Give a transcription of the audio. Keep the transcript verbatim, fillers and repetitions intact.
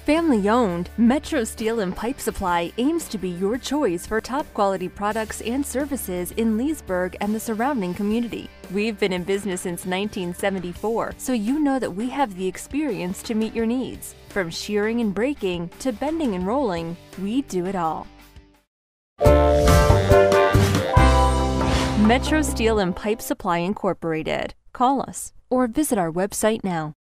Family owned, Metro Steel and Pipe Supply aims to be your choice for top quality products and services in Leesburg and the surrounding community. We've been in business since nineteen seventy-four, so you know that we have the experience to meet your needs. From shearing and braking to bending and rolling, we do it all. Metro Steel and Pipe Supply Incorporated. Call us or visit our website now.